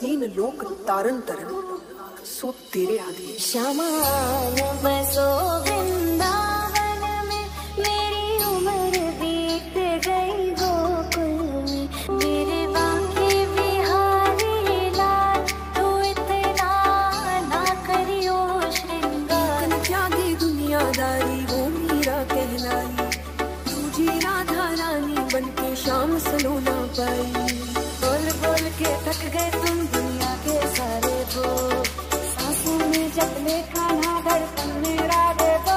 तीन लोक तारन तरन सो तेरे आदि। श्यामा बसो वृंदावन में, मेरी उम्र बीत गई गोकुल में। मेरे बाके बिहारी लाल, तू इतना ना करियो श्रृंगार। त्यागी दुनियादारी वो मीरा कहलाई, तुझी राधा रानी बनके शाम सलोना पाई। बोल बोल के थक गए तुम दुनिया के सारे भोग, सांसों में जपने कान्हा धड़कन मेरा दे दो।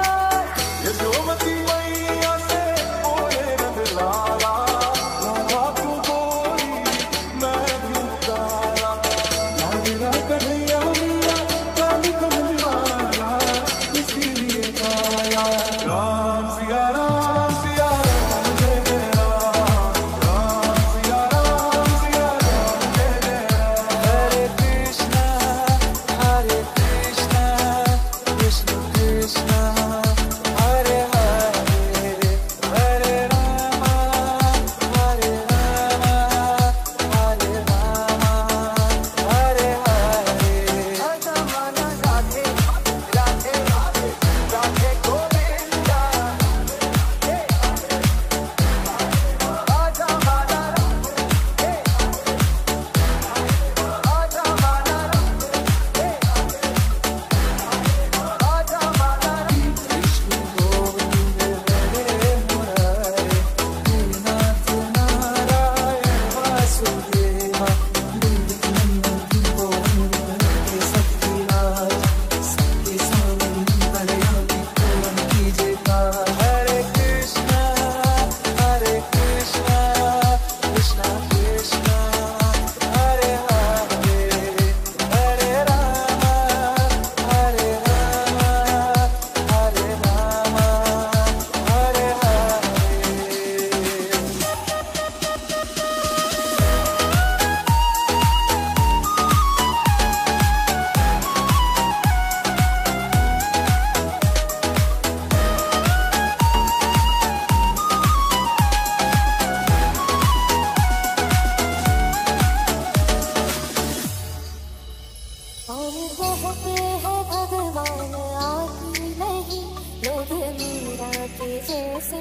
जैसे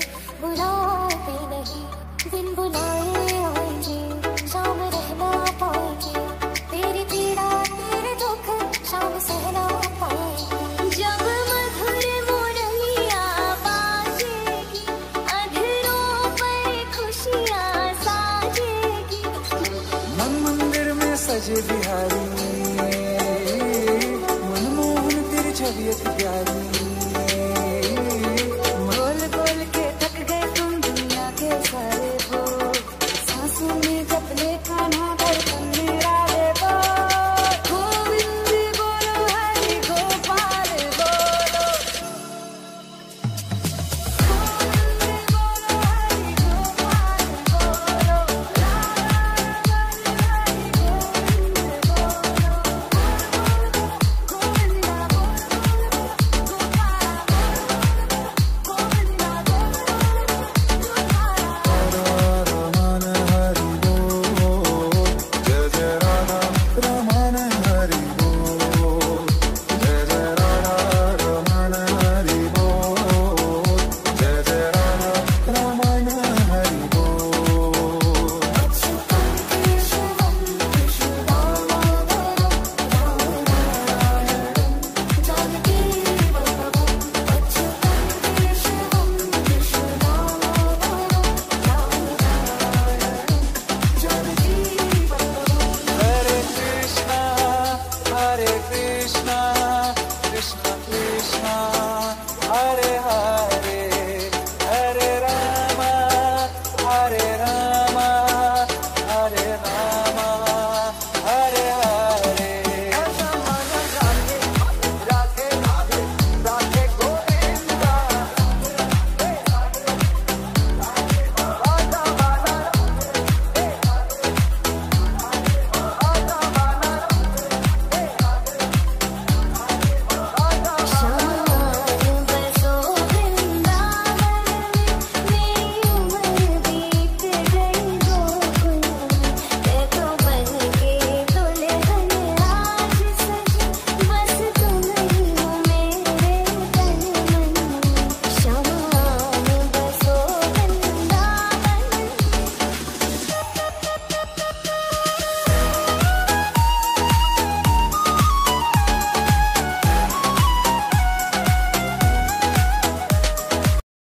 बुलाते नहीं, दिन बुलाए आएंगे, शाम रहना पाएंगे। तेरी पीड़ा तेरे दुख शाम सहना पाएंगे। जब मधुर मुरलियाँ बाजेगी, अधरों पर खुशियाँ साजेगी। मन मंदिर में सजे बिहारी, मनमोहन तेरी छवि प्यारी।